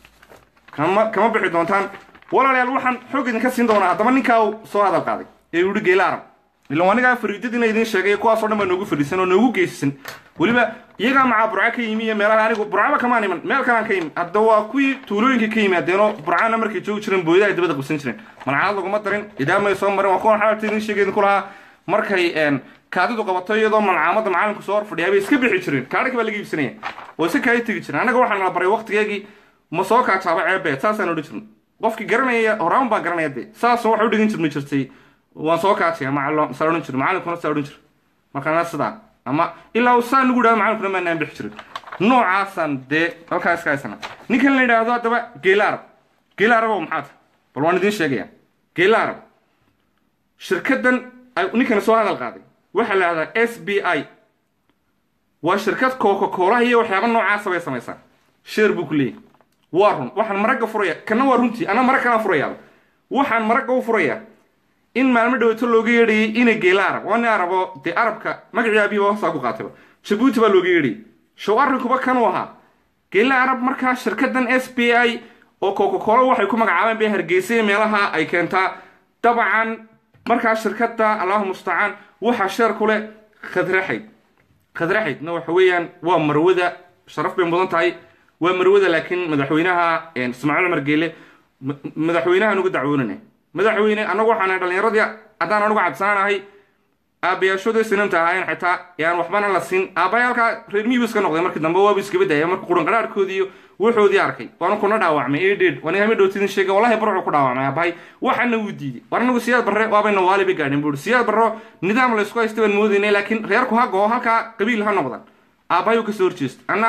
kama bixi doontaan walaalayaal waxaan xoog idinka siin doonaa haddaba ninkaa soo hadal qaaday ee yidhi geela arab ilan anigaa fariidadiina idin sheegay kuwaasoo dhan baa noogu fadhiisan oo noogu geysisan weliba iyagaa macaa burca ka yimi iyo meelaha anigu burcaba kamaan iman meel kalaan ka yimi hadda waa kuwii tuulooyinka ka yimaadeenoo burcaana markay joogi jireen booyada ay dabada qabsan jireen malcaad laguma darin idaamay soo mareen waa kuwan xaabta idin sheegay idinku lahaa markay kaadidu qabato iyadoo malcaamada macalinku soo hor fadhiyaa bay iska bixi jireen kaadhika baa laga iibsanaya oo iska kaadi tegi jireen annaga waxaan la baray waqtigeegii ma soo kaajaaba ceebbeed saasaan odhan jirnay qofkii garanaya horaan baa garanaya dee saasoo waxay u dhigan jirmi jirtay waan soo kaajaya macallo saa odhan jir macalinkuna saa odhan jir markaana sidaa ama ilaa saa nagu yidhahdo macalinkuna maanaan bixi jirin noocaasaan dee halkaa iska haysana ninkan la yidhaahdo haddaba geela arab oo maxaa tahay bal waan idiin sheegaya geela arab shirkaddan ninkana soo hadal qaaday waxaa la yidhahdaa s b i waa shirkad coca-cola iyo waxyaaba noocaasa bay samaysaa sheer buu ku leeyahy waa run waxaan maragga furaya kana waa runtii anaa marag kalaan furayaaba waxaan maragga u furayaa in maalmo dhaweeto looga yeedhayay inay geela arab waa nin arabo dee arabka magacii abiiba hoosaa ku qaatayba jabuuti baa looga yeedhayay show arrinkuba kanuu ahaa geela arab markaa shirkaddan s b i oo coca-cola waxay ku magacaabeen bay hargeysay meelaha ay keentaa dabcan markaa shirkadda allahu mustacaan waxaa sheer ku leh khadraxaydna waxa weeyaan waa marwada sharaf bay mudan tahay waa marwada laakiin madaxweynaha ismaaciil cumar geele madaxweynahan uga dacwoonana madaxweyne annagu waxaan dhalinyaradii haddaan anugu cabsanaanahay aabayaashooda sinanta ahaayeen xitaa yaan waxbana la siin aabayaalkaa reer miyibu iska noqday markii dambe waaba iskaba daaya marka quran qaraarhkoodii iyo wuxoodii arkay waana kuna dhaawacmay edhed waana hami dhowtidin sheegay wallahi barcu ku dhaawacmay aabahay waxana wuu diiday war anagu siyaad barre waabayna waaliba gaadhin buuri siyaad barro nidaam laysku haysta baan moodaynay laakiin reerku ha goo halkaa qabiil ha noqdan aabahay uu kasoo horjeesta anna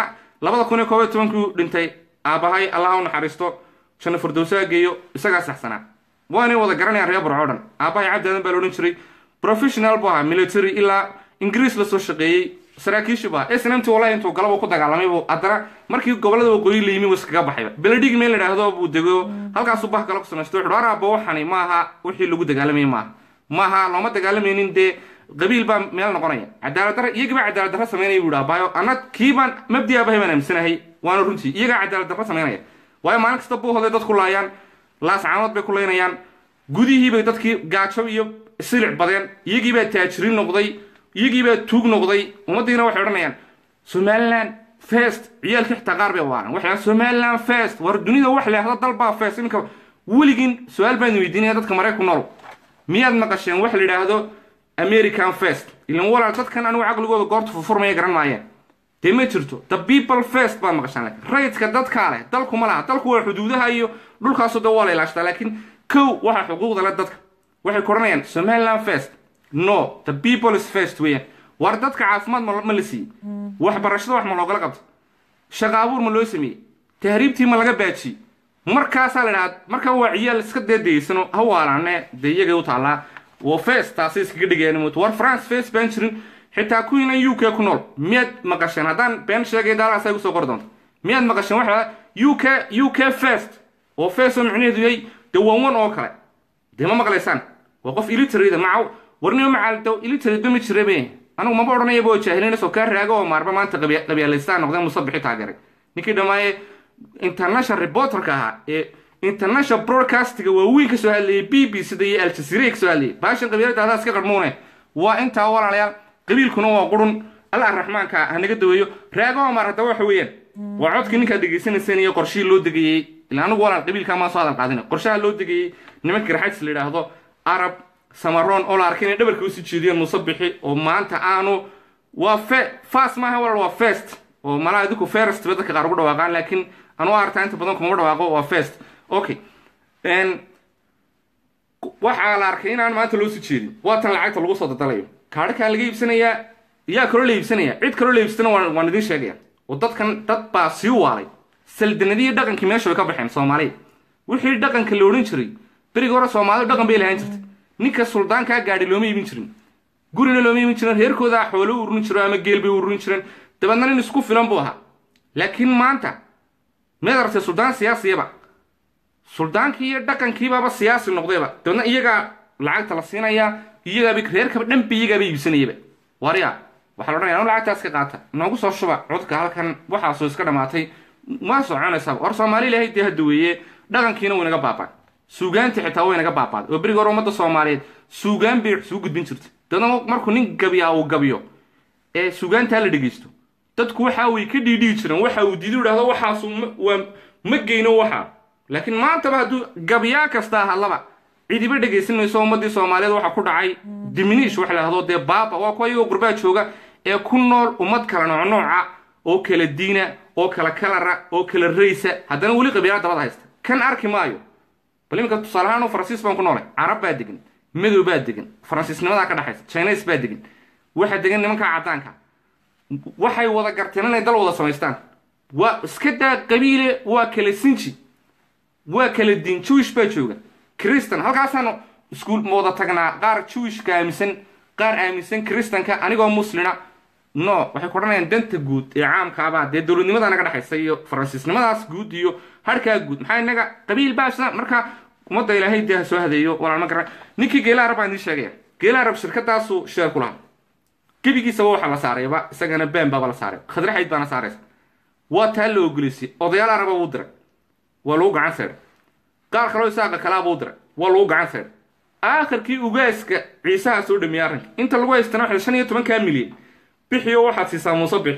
2011 dhintay aabahay allah u naxariisto shana furdowsaa geeyo isagaa saxsanaa waanay wada garanayaan reer barco dhan aabahay cabdaadan baa la odhan jiray professional buu ahaa military ilaa ingiriis la soo shaqeeyey saraakiishi baa snmt wallahi intuu galaba ku dagaalamay buu haddana markii gobolada waqooyi la yimi wuu iskaga baxayba beledhig meel la idhaahdo buu dego halkaasuu bah kala ku samaysto wuxuu araaba waxani maaha wixii lagu dagaalamayay maaha looma dagaalamaynin dee qabiil baa meel noqonaya cadaalad darra iyagiibaa cadaalad darra samaynaya buu idhaa baayo anna kiibaan mabdi aabahay baan aaminsanahay waana runtii iyagaa cadaalad darra samaynaya waayo maalin kasta buuhoday dadku laayaan laascaanood bay ku laynayaan gudihiibay dadkii gaajo iyo silic badeen iyagiibaa taajiriin noqday iyagiibaa tuug noqday ummaddiina waxay odhanayaan somaliland fest ciyaalkii xitaa qaar bay waaran waxay somaliland fest war dunida wax leehda dalbaa fest iminka weligiin su-aal baan weydiinaya dadka maraykan ku nool miyaad maqasheen wax la yidhaahdo american fest ilan walaal dadkan anigu caqligooda goorta furfurmaya garan maayeen dee ma jirto the people fest baad maqashaan laakiin rayidka dadkaa leh dalku ma laha dalku waa xuduudaha iyo dhulkaasu de waa la ilaashtaa laakiin kow waxaa xuquuqda leh dadka waxay ku odhanayaan somaliland fest no the people is fest weeyaan war dadka caafimaad ma la siiyey waxbarashada wax ma loogala qabto shaqa abuur ma loo sameeyey tahriibtii ma laga baajiyey markaasaa la idhahaa marka waa ciyaal iska deedaysano ha waalaane dee iyagay u taallaa waa fest taasay iskaga dhigayaan moot war france fest baan jirin xitaa kuwiina u k ku nool miyaad maqasheen haddaan been sheegay daalaas ay kusoo qori doonto miyaad maqasheen waxa u k fest oo fest oo micnaheedu yahay dee waa oo kale dee ma maqlaysaan waa qof iliterida macaw warnimo macaaldo iliterid ma jirabe anigu maba odhanayaba oo jaahiliina soo kaa raago oo maarba maanta qabyaalaysta noqdeen musabixi taageeray ninkii dhammaaye international reporterka ahaa ee international broadcastiga waaweyn ka soo hadlayay b b c da iyo aljazeera ka soo hadlayay baashan qabyaalada adaa iska qarmuune waa intaa walaalayaal qabiilkuna waa qurun alla raxmaanka ha naga daweeyo raago omar hadda waxa weeyaan waa codkii ninkaa degeysanayseen iyo qorshihii loo degayey ilaa anigu walaal qabiilkaa maa soo hadal qaadina qorshaha loo degayey nimanka raxajs la yidhaahdo arab samaroon oo la arkay inay dhabarka usii jeediyeen musabixi oo maanta aanu waa fast maaha walaal waa fest oo malaa idinku ferest ba dadka qaar ugu dhawaaqaan laakiin anu artaa inta badan kuma dhawaaqo waa fest okay waxaa la arkay inaan maanta loo sii jeedin waa tan lacagta lagu soo dadalayo kaadhakaa laga iibsanayaa yaa kaloo la iibsanaya cid kaloo la iibsana waan idiin sheegaya oo dadkan dad baa sii waalay saldanadii dhaqankii meesha way ka baxeen soomaaliya wixii dhaqanka la odhan jiray berigi hore soomaalidu dhaqan bay lahaan jirtay ninka suldaankaa gaadhi looma iibin jirin gurina looma iibin jirin reerkooda xoolo u ururin jiro ama geel bay u ururin jireen dabeedna nin isku filan buu ahaa laakiin maanta meed aragtay suldaan siyaasiyaba suldaankii iyo dhaqankiibaba siyaasi noqdayba dabeedna iyagaa lacagta la siinayaa iyagaaba reerkaba dhanba iyagaaba iibsanayaba warya waxaa la odhanaya anu lacagtaas ka qaata noogu soo shuba codka halkan waxaasoo iska dhammaatay ma soconaysaa war soomaali ilaahay dee hadda weeye dhaqankiina waynaga baabaan suugaanti xitaa waynaga baabaaday oo berigi hore ummadda soomaaliyeed suugaan bay suu gudbin jirtay dabeedna markuu nin gabiyaa uu gabiyo ee suugaantaa la dhegeysto dadku waxa way ka dhiidhigi jireen waxa uu diidu idhahdo waxaasu waa ma geyno waxaa laakiin maantaba hadduu gabiyaa kasta hadlaba cidiba dhegaysan mayso ummaddii soomaaliyeed waxa ku dhacay diminish wax la yidhahdo dee baaba waa kuwa iyagoo gurbaa jooga ee ku nool ummad kala noocnooca oo kala diina oo kala kalara oo kala raysa haddana weli qabiilaa dabada haysta kan arki maayo bal iminka tusaale ahaan faransiis baan ku noolay carab baa degan madow baa degan faransiisnimadaa ka dhexaysa chines baa degan waxa degan nimanka caddaanka waxay wada garteen inay dal wada samaystaan waa iska daa qabiile waa kala sinji waa kala diin jewish baa jooga kristan halkaasaanu iskuul wada tagnaa qaar jewishka aaminsan qaar aaminsan kristanka anigoo muslina no waxay ku odhanayaan danta guud ee caamkaabaa dee dowladnimada naga dhexaysa iyo faransiisnimadaas guud iyo harkaa guud maxaa inaga qabiil baasna marka ummadda ilaahay dee ha soo hadeeyo walaal ma garan ninkii geela arab baan idiin sheegaya geela arab shirkadaasuu sheer ku lahaa gebigiisaba waxaa la saarayba isagana been baaba la saaray khadraxayd baana saaraysa waa taa la ogoleysay odayaal araba uu diray waa lagu gacan seedhay qaar kaloo isaaqa kalaaba u diray waa lagu gacan seedhay aakhirkii ugaaska ciisaha soo dhameeyay arrinka inta lagu haystana waxay 15 milyan bixiyo waxaad siisaa musabix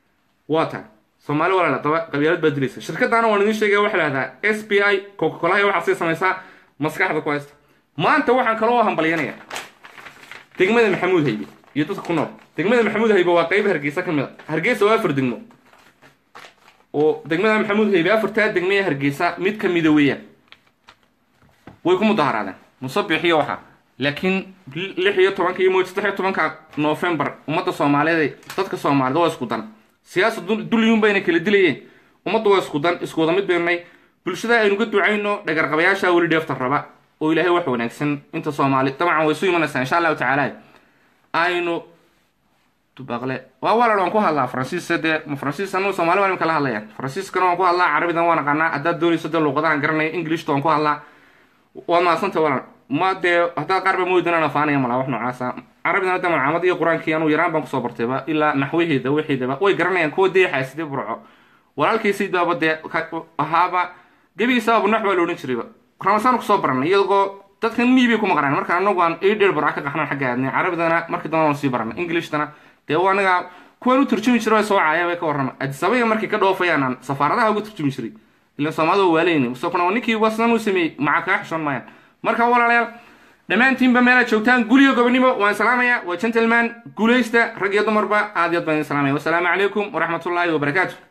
waa taa soomaali walaala daba qabyaalad baa dilaysa shirkadaana waan idiin sheegaya waxaa lahahdaa s b i coca-cola waxaad sii samaysaa maskaxda ku haysta maanta waxaan kaloo hambalyanaya degmada maxamuud haybe iyo dadka ku nool degmada maxamuud haybe waa qayb hargeysa ka mid a hargeysa waa 4 degmo oo degmada maxamuud haybe 4 degmada hargeysa mid ka mid weeyaan way ku mudaharaadeen musabix iyo waxa laakiin 16 iyo 16 November ummadda Soomaaliyeed dadka Soomaalida waa isku dan siyaasad dulyuun bayna kala dilayeen ummadda waa isku dan isku wada mid baynay bulshada aynu ka ducayno dhagar qabayaasha wali dheefta raba oo Ilaahay wax wanaagsan inta Soomaali dabcan way soo imanaysaa insha Allah ta'ala aynu tubaqle waa walaaloon ku hadlaa Faransiisada ma Faransiisano Soomaali waan kala hadlayaan Faransiiskana waan ku hadlaa Carabidan waan aqaanaa hadda doonayso luqadahan garanay English toon ku hadlaa waa ma santa walaal ma de hadda qarba moodana faanaya mala wax noocaasa Carabidan hadda macaamad iyo Quraanka anu yaraan baan ku soo bartayba ilaa naxwihiida wixiidaba way garanayaan kuwa deexa sidii burco walaalkiisii daabade ahaaba gabiisa abu naxwa loo jiray Ramasaan ku soo baranay iyagoo dadkan miibi ku maqraan marka anagu aan eedheer baraka qaxna xagga aadnay Carabidana markii doonaan sii baranay Englishna de waanaga kuwan u turjumi jiray soo caayay way ka warrama adisabay markii ka dhoofayaan safaaradaha ugu turjumi jiray ila Soomaalidu waaleeyeen soo kuna ninkii wasnan u sameeyay macaka xishon maayaan marka walaalayaal dhamaantiinba meel joogtaan guliyo gobonimo waan salaamaya waa gentleman guuleysta rag iyo dumarba aad iyo baan salaamaya wassalaamu calaykum wa rahmatullaahi wa barakaatuh